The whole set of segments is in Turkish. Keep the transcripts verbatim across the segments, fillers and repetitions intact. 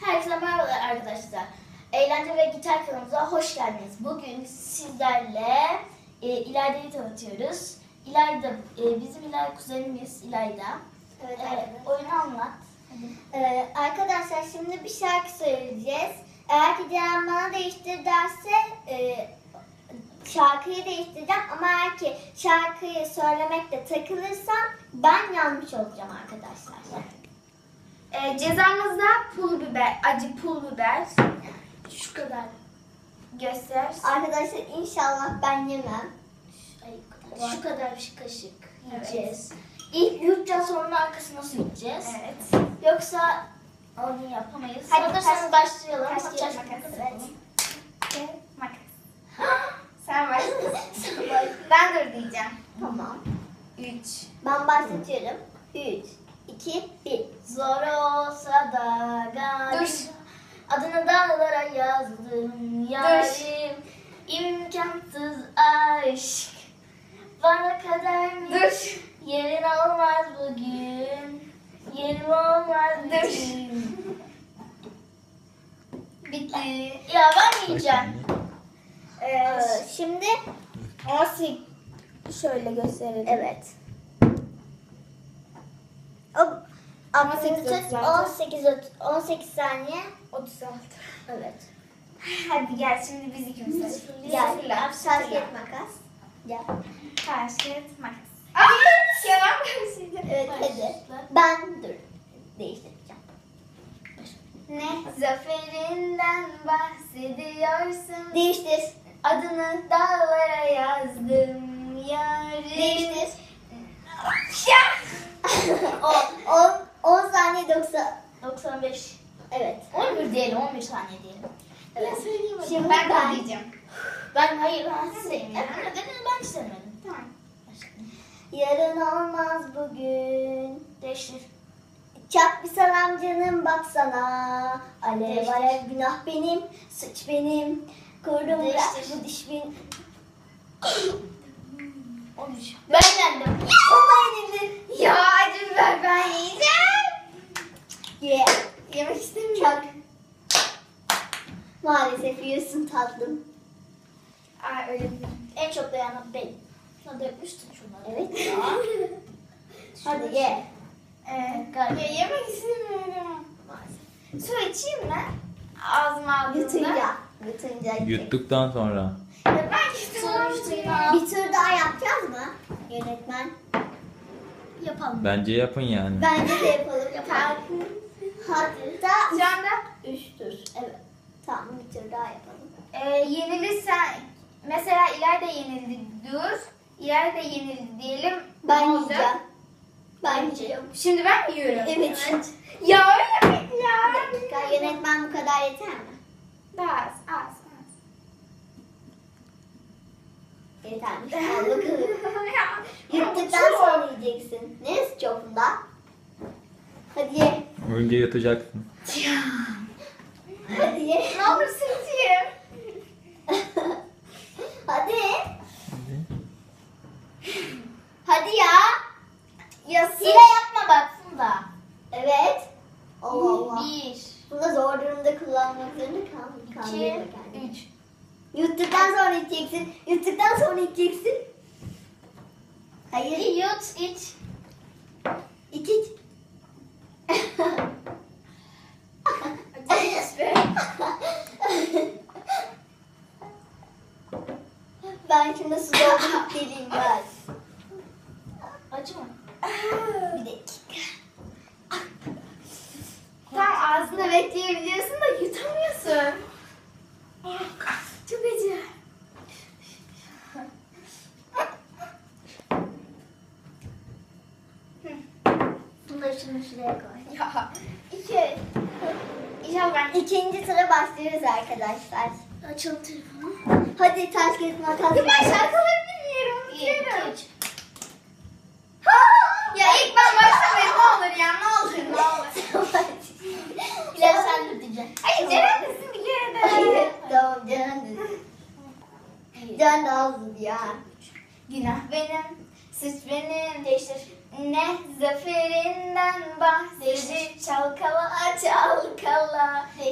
Herkese merhabalar arkadaşlar. Eğlence ve gitar kanalımıza hoş geldiniz. Bugün sizlerle e, İlayda'yı tanıtıyoruz. İlayda, e, bizim İlayda kuzenimiz İlayda. Evet, e, oyunu anlat. Ee, arkadaşlar şimdi bir şarkı söyleyeceğiz. Eğer ki Ceren bana değiştir derse e, şarkıyı değiştireceğim. Ama eğer ki şarkıyı söylemekte takılırsam ben yanlış olacağım arkadaşlar. Ee, cezamızda pul biber, acı pul biber. Şu kadar. Göster. Arkadaşlar inşallah ben yemem. Ay, bu kadar. Şu kadar bir kaşık Evet. yiyeceğiz. İlk yutacağız, sonra arkasına süreceğiz. Evet. Yoksa onu yapamayız. Hadi Hazırsanız taş- başlayalım. taş, Taş, kağıt, makas. makas. Evet. Ve makas. Sen başla. Ben dur diyeceğim. Tamam. Üç. Ben başlatıyorum. üç, iki, bir. Zor olsa da galiba Dur. adını dağlara yazdım yarim. İmkansız aşk bana kadar mı? Dur. Yerin olmaz bugün. Yerim olmaz Dur. bugün. Bitti. Ya ben yiyeceğim. Ee, şimdi on sekiz. Şöyle gösterelim. evet. O, on sekiz, tut, otuz altı. on sekiz, on sekiz saniye. otuz altı. Evet. Hadi gel şimdi biz ikimiz Biz seçelim. Gel. Fırla, Taş fırla. kağıt makas. Gel. Taş kağıt makas. Aa! Yalan başlayacağım. Evet hadi. Başla. Ben dur. Değiştireceğim. Ne zaferinden bahsediyorsun? Değiştir. Adını dağlara yazdım yarim. Değiştir. Ya! on, on saniye doksan. doksan beş. Evet. on bir diyelim, on bir saniye diyelim. Evet. Şimdi Şimdi ben, ben- de diyeceğim. Ben hayır ben sevmiyorum. Ben, ben istemedim. Tamam. Yarın olmaz bugün. Değiştir. Çak bir salam canım baksana. Alev Değiştir. alev günah benim. Suç benim. Kurdum bırak Değiştir. bu diş benim. on üç. Ben yendim. Olay yenildin. Ya acı biber ben yiyeceğim. Ye. Yemek istemiyorum. Çak. Maalesef yiyorsun tatlım. Aa öyle değil. En çok dayanan benim. Şuna dökmüştün şunları. Evet. Ya. Hadi ye. Ee, Galiba. ya yemek istemiyorum. Su içeyim mi? Ağzıma aldığımda. Yutunca. Yutunca. Yuttuktan sonra. Ya ben gittim Sonra onu işte içeyim. ya. Bir tur daha yapacağız mı? Yönetmen. Yapalım. Bence yapın yani. Bence de yapalım. Yapalım. Hatta Şu anda üç tur. Evet. Tamam bir tur daha yapalım. e, yenilirsen mesela ileride yenildi dur. İleride yenildi diyelim. Ben Ne olacak? yiyeceğim. Ben yiyeceğim. Şimdi ben mi yiyorum? Evet. Ya öyle mi ya? Bir dakika, yönetmen bu kadar yeter mi? Daha az az az. Yetermiş. Al bakalım. Ya, Yuttuktan sonra yiyeceksin. Neresi çopunda? Hadi ye. Önce yatacaksın. Hadi ye. Ne olursun yiyeyim. Hadi. Hadi. Hadi ya. Ya Hile yapma bak Funda. Evet. Allah Allah. Bir, Bunda zor durumda kullanmak zorunda kalmıyor. iki, Kandırma kendini. üç. Yuttuktan sonra içeceksin. Yuttuktan sonra içeceksin. Hayır. Yut, iç. İç iç. Ben şimdi su doldurup geleyim ben. Acı mı? Bir dakika. Tam ağzında bekleyebiliyorsun da yutamıyorsun. Çok acı. Bunu da şunu şuraya koy. Ya iki. İnşallah ben İkinci tura başlıyoruz arkadaşlar. Açalım telefonu. Hadi taş kağıt makas. Ya ben şarkıları bilmiyorum. Bir, iki, unutuyorum. üç. Ya ilk ben başlamayayım ne olur ya ne olur ne olur. İleri sen dur diyeceksin. Hayır Ceren desin bir kere de. Hayır. Tamam Can dedi. Can da azdı ya. Günah benim, suç benim. Değiştir. Ne zaferinden bahsedip çalkala çalkala.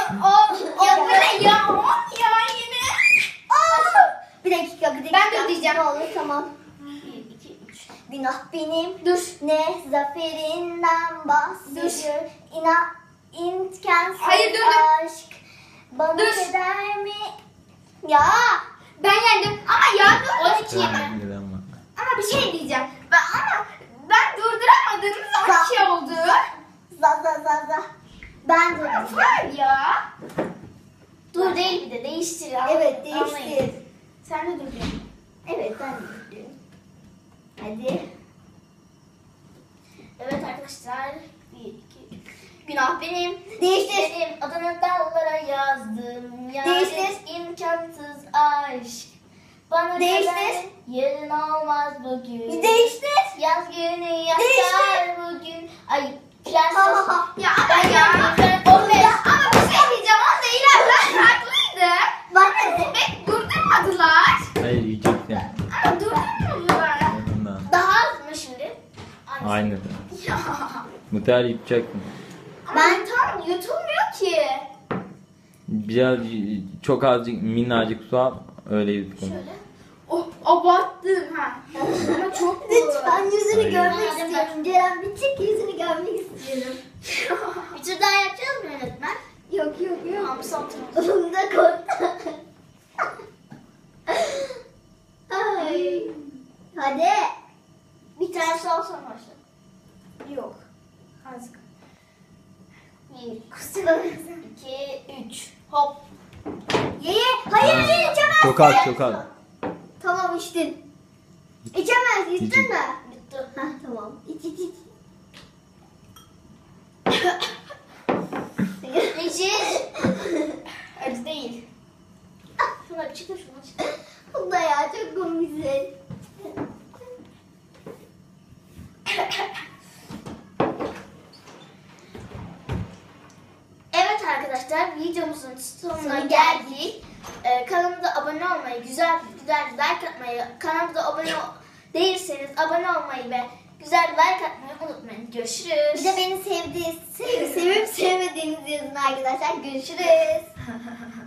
o, o bu ne ya? On ya yine. Aa! Bir dakika bir dakika. Ben de ödeyeceğim. Ne olur tamam. Bir, iki, üç. Günah benim. Dur. Ne zaferinden bahsediyor. İna, imkansız Hayır, dur, dur. aşk. Bana Dur. keder mi? Ya. Ben yendim ama ya dur. on iki yirmi. Ben bilmem ama. Ama bir şey diyeceğim. Ben ama ben durduramadığınız on iki oldu. Za za za za. Ben de Var ya. Dur değil bir de değiştir ya. Evet Anlayın. değiştir. Sen de dur. Evet ben de değiştireyim. Hadi. Evet arkadaşlar. Bir, iki, üç. Günah benim. Değiştir. Benim adını dağlara yazdım. Yani Değiştir. imkansız aşk. Bana Değiştir. kadar yarın olmaz bugün. Değiştir. Yaz günü Değiştir. yaşar bugün. Ay prenses. Ha ha ha. Ya ama ya. Ben Ya ama bir şey diyeceğim. Onda ilerler haklıydı. Bak hadi. Ve durdurmadılar. Hayır yiyeceksin. Ama durdurmadılar. Ondan. Daha az mı şimdi? Aynısı. Aynı. Ya. Bu sefer yapacaksın. Ben tam yutulmuyor ki. Biraz çok azıcık minnacık su al. Öyle yut bunu. Şöyle. Oh, abarttın ha. Ama çok bu. Lütfen yüzünü Hayır. görmek Hayır. istiyorum. Ceren bir çık yüzünü görmek istiyorum. Bir tur daha yapacağız mı yönetmen? Yok yok yok. Tamam son tur. Onu da korktu. Ay. Hadi. Bir tane sol son başla. Yok. Az. Bir, kusura iki, üç. Hop. Ye ye. Hayır hayır içemezsin. Çok az çok az. Tamam içtin. İçemez içtin İçin. mi? Bitti. Heh tamam. İç iç iç. Ece. Acı değil. Şuna bir çıkın şuna çıkın. Bu da ya çok komiksin. Evet arkadaşlar videomuzun sonuna Sonuna geldik. Ee, kanalımıza abone olmayı, güzel güzel like atmayı, kanalımıza abone ol- değilseniz abone olmayı ve güzel like atmayı unutmayın. Görüşürüz. Bir de beni sevdiğiniz, sev, sevip sevmediğiniz yazın arkadaşlar. Görüşürüz.